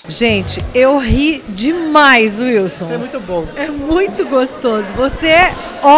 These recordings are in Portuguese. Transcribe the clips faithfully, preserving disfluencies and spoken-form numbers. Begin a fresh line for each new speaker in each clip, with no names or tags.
Gente, eu ri demais, Wilson.
Isso é muito bom.
É muito gostoso. Você é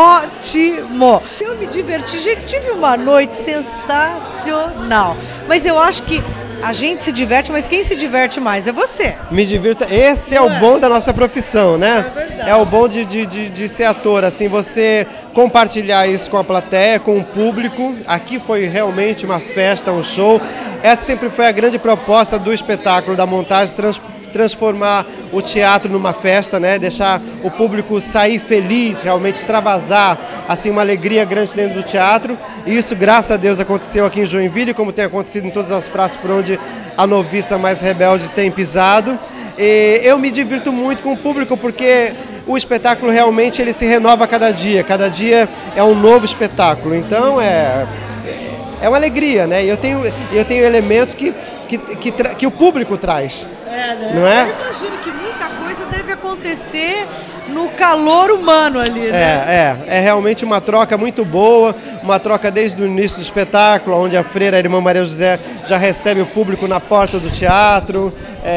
ótimo. Eu me diverti. Gente, tive uma noite sensacional. Mas eu acho que a gente se diverte, mas quem se diverte mais é você.
Me divirta. Esse é o bom da nossa profissão, né?
É verdade.
É o bom de, de, de, de ser ator, assim, você compartilhar isso com a plateia, com o público. Aqui foi realmente uma festa, um show. Essa sempre foi a grande proposta do espetáculo, da montagem, trans, transformar o teatro numa festa, né? Deixar o público sair feliz, realmente extravasar assim, uma alegria grande dentro do teatro. E isso, graças a Deus, aconteceu aqui em Joinville, como tem acontecido em todas as praças por onde a noviça mais rebelde tem pisado. E eu me divirto muito com o público porque o espetáculo realmente ele se renova a cada dia. Cada dia é um novo espetáculo. Então é, é uma alegria, né? E eu tenho, eu tenho elementos que, que, que, que o público traz.
É, né?
Não é?
Eu imagino que muita coisa deve acontecer no calor humano ali, né?
É, é, é realmente uma troca muito boa, uma troca desde o início do espetáculo, onde a freira, a irmã Maria José, já recebe o público na porta do teatro,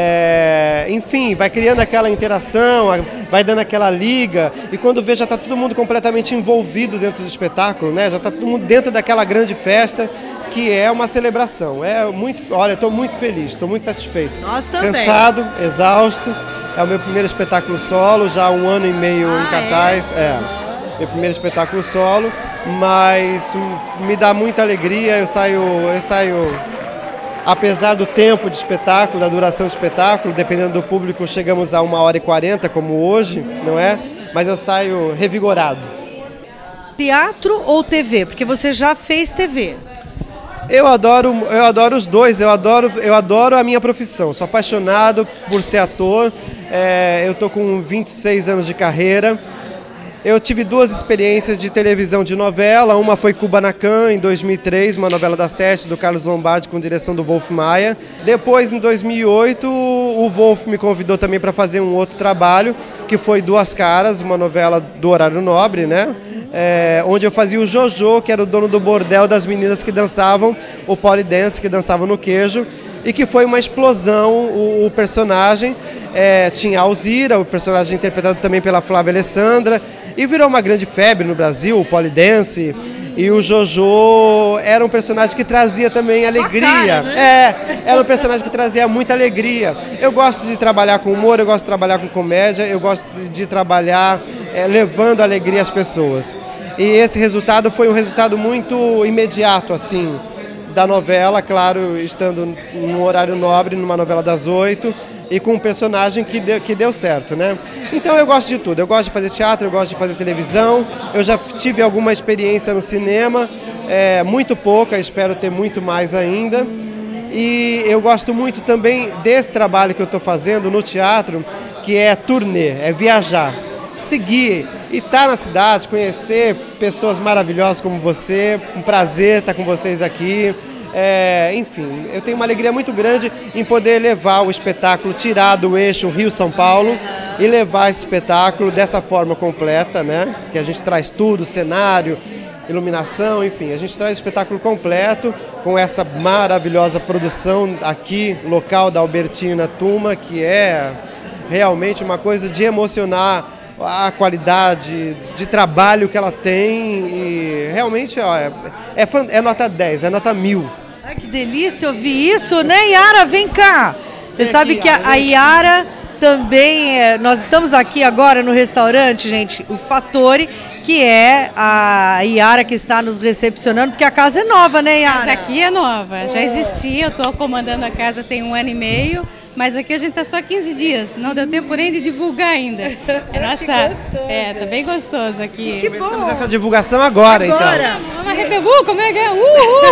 é, enfim, vai criando aquela interação, vai dando aquela liga, e quando vê já está todo mundo completamente envolvido dentro do espetáculo, né? Já está todo mundo dentro daquela grande festa, que é uma celebração. É muito, olha, estou muito feliz, estou muito satisfeito.
Nós também.
Cansado, exausto. É o meu primeiro espetáculo solo, já há um ano e meio
ah,
em cartaz. É? é, meu primeiro espetáculo solo, mas me dá muita alegria. Eu saio, eu saio, apesar do tempo de espetáculo, da duração do espetáculo, dependendo do público, chegamos a uma hora e quarenta, como hoje, não é? Mas eu saio revigorado.
Teatro ou T V? Porque você já fez T V.
Eu adoro, eu adoro os dois, eu adoro, eu adoro a minha profissão, sou apaixonado por ser ator, é, eu estou com vinte e seis anos de carreira, eu tive duas experiências de televisão de novela, uma foi Kubanacan em dois mil e três, uma novela da Sete, do Carlos Lombardi, com direção do Wolf Maia. Depois, em dois mil e oito, o Wolf me convidou também para fazer um outro trabalho, que foi Duas Caras, uma novela do horário nobre, né? É, onde eu fazia o Jojo, que era o dono do bordel das meninas que dançavam, o polidense, que dançavam no queijo, e que foi uma explosão o, o personagem. É, tinha a Alzira, o personagem interpretado também pela Flávia Alessandra, e virou uma grande febre no Brasil, o polidense. E o Jojo era um personagem que trazia também alegria.
Bacana, né?
É, era um personagem que trazia muita alegria. Eu gosto de trabalhar com humor, eu gosto de trabalhar com comédia, eu gosto de trabalhar é, levando alegria às pessoas. E esse resultado foi um resultado muito imediato, assim, da novela, claro, estando num horário nobre, numa novela das oito, e com um personagem que deu, que deu certo, né? Então eu gosto de tudo, eu gosto de fazer teatro, eu gosto de fazer televisão, eu já tive alguma experiência no cinema, é, muito pouca, espero ter muito mais ainda, e eu gosto muito também desse trabalho que eu estou fazendo no teatro, que é turnê, é viajar, seguir e estar na cidade, conhecer pessoas maravilhosas como você, um prazer estar com vocês aqui. É, enfim, eu tenho uma alegria muito grande em poder levar o espetáculo, tirar do eixo Rio-São Paulo e levar esse espetáculo dessa forma completa, né? Que a gente traz tudo, cenário, iluminação, enfim, a gente traz o espetáculo completo com essa maravilhosa produção aqui, local da Albertina Tuma, que é realmente uma coisa de emocionar a qualidade de trabalho que ela tem e realmente ó, é, é, é nota dez, é nota mil.
Ai, que delícia ouvir isso, né, Yara? Vem cá. Você
Vem
sabe
aqui,
que a,
Yara,
a Yara também, é, nós estamos aqui agora no restaurante, gente, o Fattori, que é a Yara que está nos recepcionando, porque a casa é nova, né, Yara?
A casa aqui é nova, já existia, eu estou comandando a casa tem um ano e meio, mas aqui a gente está só quinze dias, não deu tempo nem de divulgar ainda. É nossa, é, tá bem gostoso aqui.
Que
Começamos
bom.
essa divulgação agora,
Agora.
então.
Vamos arrepebu, como é que é? Uh, uh,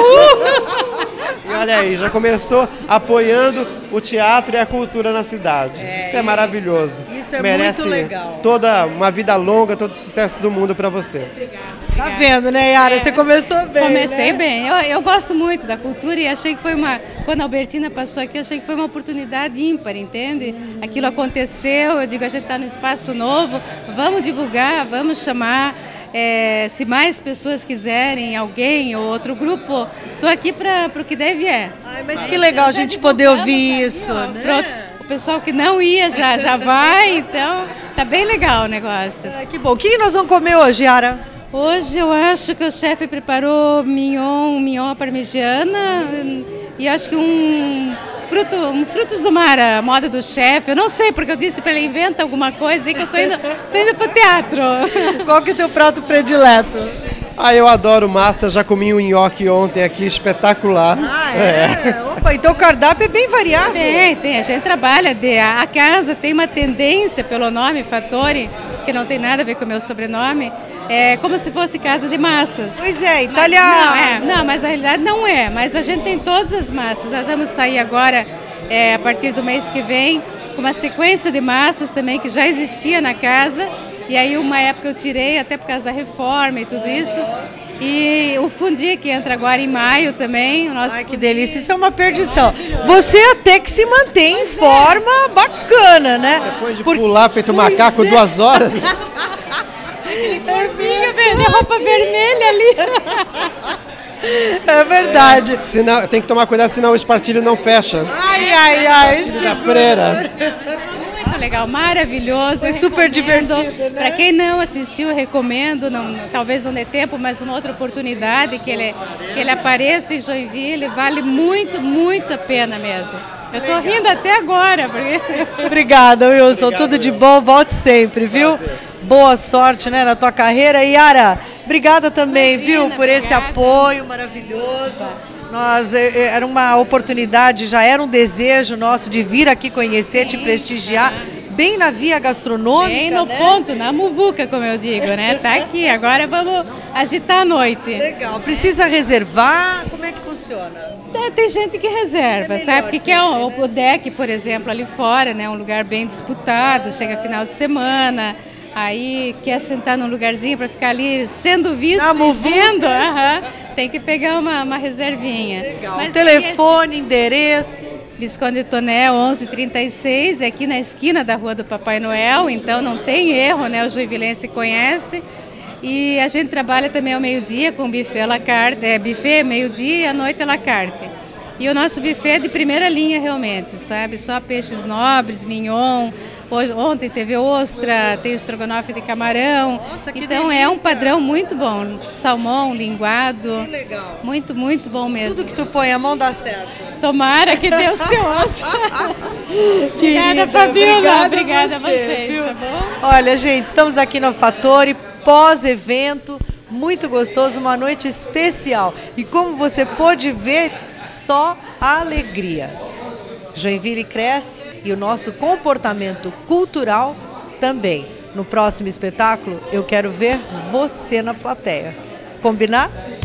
uh.
E olha aí, já começou apoiando o teatro e a cultura na cidade.
É,
isso é maravilhoso.
isso é
Merece
muito legal.
toda uma vida longa, todo o sucesso do mundo para você.
Tá vendo, né, Yara? Você começou bem,
Comecei
né?
bem. Eu, eu gosto muito da cultura e achei que foi uma... Quando a Albertina passou aqui, eu achei que foi uma oportunidade ímpar, entende? Aquilo aconteceu, eu digo, a gente está no espaço novo, vamos divulgar, vamos chamar. É, se mais pessoas quiserem, alguém ou outro grupo, estou aqui para o que deve é.
Ai, mas que legal a gente poder ouvir isso,
ó,
né?
pro- O pessoal que não ia já, já vai, então tá bem legal o negócio.
Ah, que bom. O que nós vamos comer hoje, Yara?
Hoje eu acho que o chefe preparou mignon, mignon à parmegiana e acho que um, fruto, um frutos do mar, a moda do chefe. Eu não sei, porque eu disse para ele, inventa alguma coisa e que eu tô indo, tô indo pro teatro.
Qual que é o teu prato predileto?
Ah, eu adoro massa, já comi um nhoque ontem aqui, espetacular.
Ah, é? é. Opa, então o cardápio é bem variado.
Tem, tem. A gente trabalha, de, a casa tem uma tendência pelo nome, Fattori, que não tem nada a ver com o meu sobrenome, é como se fosse casa de massas.
Pois é, italiano.
Não, é, não, mas na realidade não é, mas a gente tem todas as massas. Nós vamos sair agora, é, a partir do mês que vem, com uma sequência de massas também que já existia na casa. E aí uma época eu tirei, até por causa da reforma e tudo isso. E o fundi que entra agora em maio também. O nosso
Ai, que
fundi...
delícia, isso é uma perdição. Você até que se mantém em forma bacana, né?
Depois de
Por...
pular feito
Pois
macaco
é.
duas horas.
É vinho, vender roupa vermelha ali.
É verdade.
Senão, tem que tomar cuidado, senão o espartilho não fecha.
Ai, ai, ai.
Espartilho da freira.
Muito legal, maravilhoso.
Foi super
Recomendo.
divertido, né?
Para quem não assistiu, eu recomendo, não, talvez não dê tempo, mas uma outra oportunidade que ele, que ele apareça em Joinville, vale muito, muito a pena mesmo. Eu tô rindo até agora. Porque...
Obrigada, Wilson. Tudo de bom, volte sempre, viu? Boa sorte, né, na tua carreira. E Yara, obrigada também,
Imagina,
viu, por esse
obrigada.
apoio maravilhoso. Nós, era uma oportunidade, já era um desejo nosso de vir aqui conhecer, te prestigiar, bem na via gastronômica.
Bem no
né?
ponto, na muvuca, como eu digo, né? Tá aqui, agora vamos agitar a noite.
Legal. Precisa reservar? Como é que funciona?
Tem, tem gente que reserva,
É melhor
sabe? Porque que é o,
sempre, né?
o deck, por exemplo, ali fora, né? Um lugar bem disputado, chega final de semana, aí quer sentar num lugarzinho para ficar ali sendo visto
Na
e
muvuca.
vendo, aham, tem que pegar uma, uma reservinha.
Legal.
Mas
Telefone, endereço.
Visconde Toné, onze trinta e seis, é aqui na esquina da Rua do Papai Noel, então não tem erro, né? O joinvilense conhece. E a gente trabalha também ao meio-dia com buffet à la carte, é, buffet meio-dia e à noite à la carte. E o nosso buffet é de primeira linha realmente, sabe? Só peixes nobres, mignon, hoje, ontem teve ostra, tem estrogonofe de camarão.
Nossa, que
então
delícia.
é um padrão muito bom, salmão, linguado,
Que legal.
muito, muito bom mesmo.
Tudo que tu põe a mão dá certo.
Tomara que Deus te ouça. Obrigada,
Querida,
Fabiola. Obrigada a
você,
vocês,
viu?
tá bom?
Olha, gente, estamos aqui no Fattori, pós-evento, muito gostoso, uma noite especial. E como você pôde ver, só alegria. Joinville cresce e o nosso comportamento cultural também. No próximo espetáculo, eu quero ver você na plateia. Combinado?